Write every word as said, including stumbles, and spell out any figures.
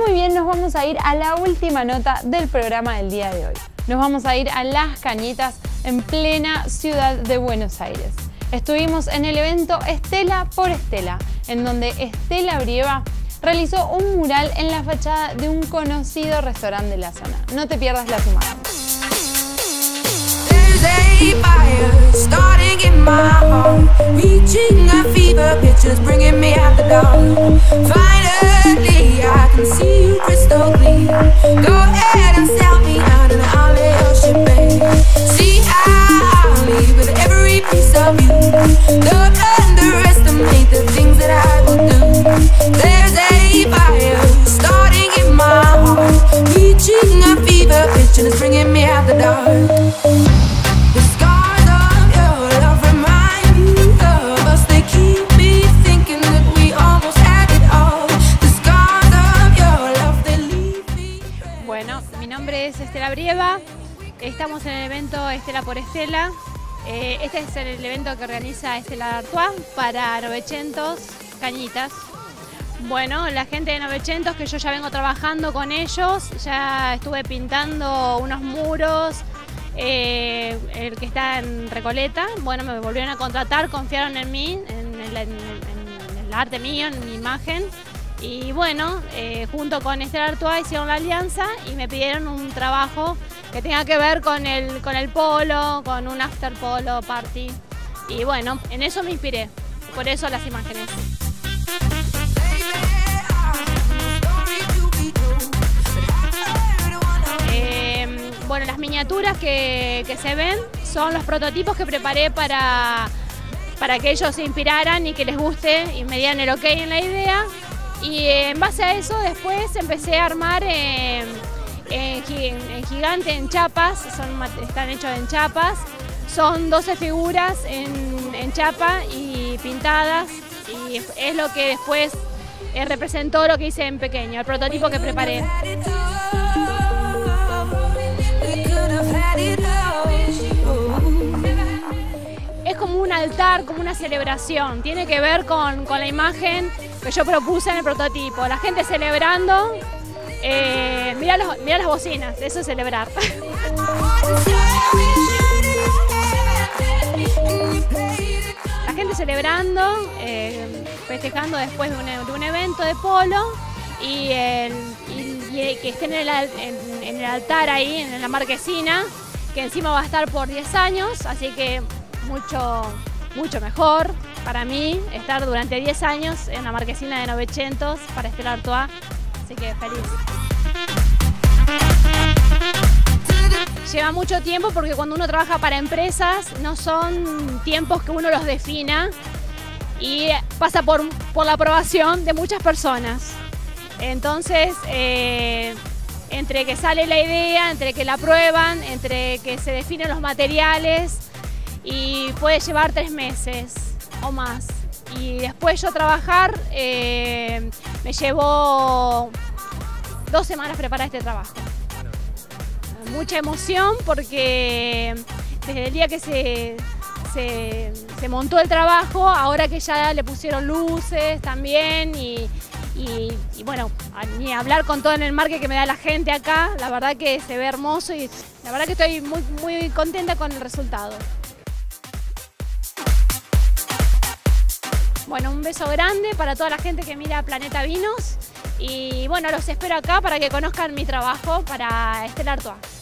muy bien, nos vamos a ir a la última nota del programa del día de hoy. Nos vamos a ir a Las Cañitas, en plena ciudad de Buenos Aires. Estuvimos en el evento Estela por Estela, en donde Estela Brieva realizó un mural en la fachada de un conocido restaurante de la zona. No te pierdas las imágenes. Bueno, mi nombre es Estela Brieva, estamos en el evento Estela por Estela. Eh, este es el evento que organiza Stella Artois para novecientos Cañitas. Bueno, la gente de novecientos, que yo ya vengo trabajando con ellos, ya estuve pintando unos muros, eh, el que está en Recoleta. Bueno, me volvieron a contratar, confiaron en mí, en el, en, en el arte mío, en mi imagen. Y bueno, eh, junto con Stella Artois hicieron la alianza y me pidieron un trabajo que tenga que ver con el, con el polo, con un after polo party. Y bueno, en eso me inspiré, por eso las imágenes. Eh, bueno, las miniaturas que, que se ven son los prototipos que preparé para, para que ellos se inspiraran y que les guste y me dieran el ok en la idea. Y en base a eso después empecé a armar eh, en, en gigante, en chapas, son, están hechos en chapas. Son doce figuras en, en chapa y pintadas, y es lo que después eh, representó lo que hice en pequeño, el prototipo que preparé. Es como un altar, como una celebración, tiene que ver con, con la imagen que yo propuse en el prototipo, la gente celebrando, eh, mira, los, mira las bocinas, eso es celebrar. La gente celebrando, eh, festejando después de un, de un evento de polo y, el, y, y que estén en el, en, en el altar ahí, en la marquesina, que encima va a estar por diez años, así que mucho, mucho mejor para mí estar durante diez años en la marquesina de novecientos para Stella Artois, así que feliz. Lleva mucho tiempo porque cuando uno trabaja para empresas no son tiempos que uno los defina y pasa por, por la aprobación de muchas personas. Entonces, eh, entre que sale la idea, entre que la aprueban, entre que se definen los materiales, y puede llevar tres meses o más. Y después yo trabajar, eh, me llevó dos semanas preparar este trabajo. Mucha emoción porque desde el día que se, se, se montó el trabajo, ahora que ya le pusieron luces también y, y, y bueno, ni hablar con todo en el marque que me da la gente acá, la verdad que se ve hermoso y la verdad que estoy muy, muy contenta con el resultado. Bueno, un beso grande para toda la gente que mira Planeta Vinos y bueno, los espero acá para que conozcan mi trabajo para Stella Artois.